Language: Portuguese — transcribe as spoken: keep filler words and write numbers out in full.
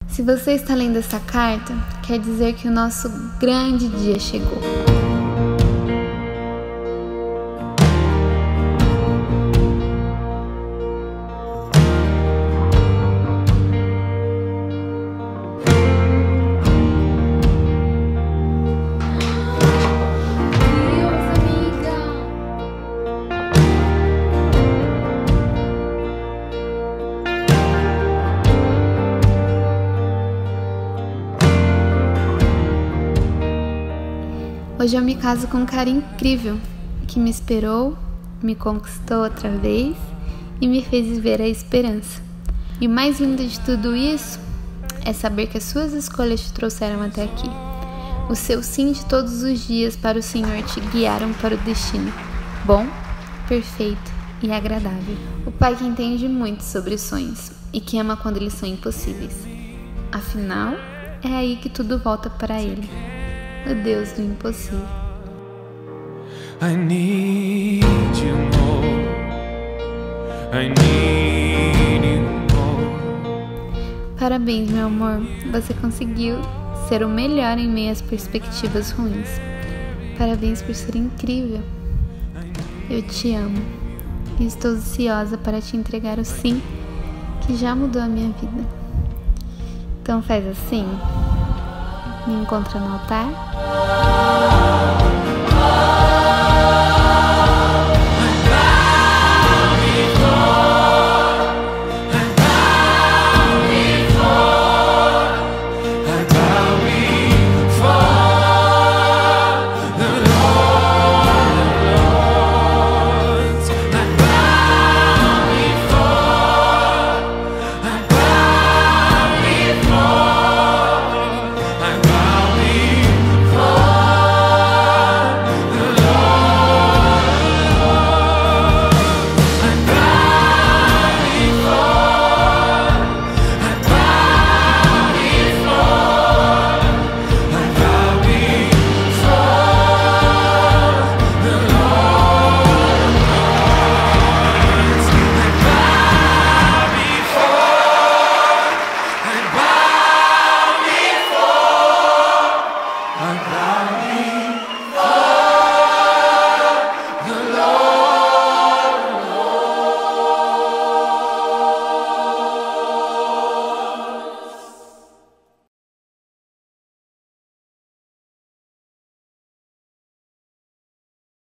Se você está lendo essa carta, quer dizer que o nosso grande dia chegou. Hoje eu me caso com um cara incrível, que me esperou, me conquistou outra vez e me fez viver a esperança. E o mais lindo de tudo isso é saber que as suas escolhas te trouxeram até aqui. O seu sim de todos os dias para o Senhor te guiaram para o destino bom, perfeito e agradável. O Pai que entende muito sobre sonhos e que ama quando eles são impossíveis. Afinal, é aí que tudo volta para Ele. O Deus do impossível. I need you more. I need you more. Parabéns, meu amor. Você conseguiu ser o melhor em meio às perspectivas ruins. Parabéns por ser incrível. Eu te amo e estou ansiosa para te entregar o sim que já mudou a minha vida. Então faz assim. Me encontra no altar.